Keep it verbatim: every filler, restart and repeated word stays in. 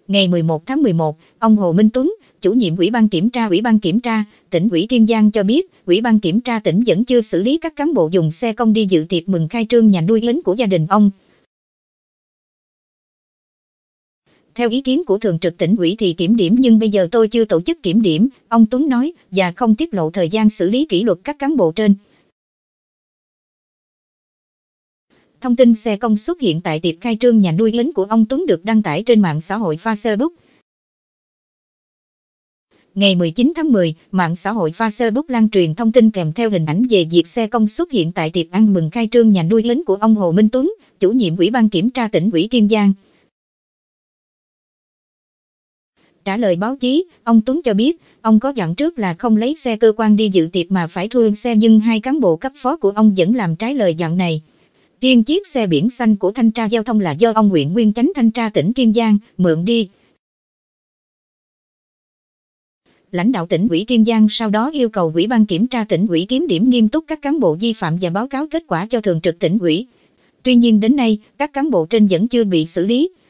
Ngày mười một tháng mười một, ông Hồ Minh Tuấn, chủ nhiệm Ủy ban Kiểm tra Ủy ban Kiểm tra tỉnh ủy Kiên Giang cho biết, Ủy ban Kiểm tra tỉnh vẫn chưa xử lý các cán bộ dùng xe công đi dự tiệc mừng khai trương nhà nuôi lính của gia đình ông. Theo ý kiến của Thường trực Tỉnh ủy thì kiểm điểm nhưng bây giờ tôi chưa tổ chức kiểm điểm, ông Tuấn nói, và không tiết lộ thời gian xử lý kỷ luật các cán bộ trên. Thông tin xe công xuất hiện tại tiệc khai trương nhà nuôi lính của ông Tuấn được đăng tải trên mạng xã hội Facebook. Ngày mười chín tháng mười, mạng xã hội Facebook lan truyền thông tin kèm theo hình ảnh về việc xe công xuất hiện tại tiệc ăn mừng khai trương nhà nuôi lính của ông Hồ Minh Tuấn, chủ nhiệm Ủy ban Kiểm tra Tỉnh ủy Kiên Giang. Trả lời báo chí, ông Tuấn cho biết, ông có dặn trước là không lấy xe cơ quan đi dự tiệc mà phải thuê xe nhưng hai cán bộ cấp phó của ông vẫn làm trái lời dặn này. Riêng chiếc xe biển xanh của Thanh tra Giao thông là do ông Nguyễn Nguyên Chánh Thanh tra tỉnh Kiên Giang mượn đi. Lãnh đạo tỉnh ủy Kiên Giang sau đó yêu cầu Ủy ban Kiểm tra Tỉnh ủy kiểm điểm nghiêm túc các cán bộ vi phạm và báo cáo kết quả cho Thường trực Tỉnh ủy. Tuy nhiên đến nay, các cán bộ trên vẫn chưa bị xử lý.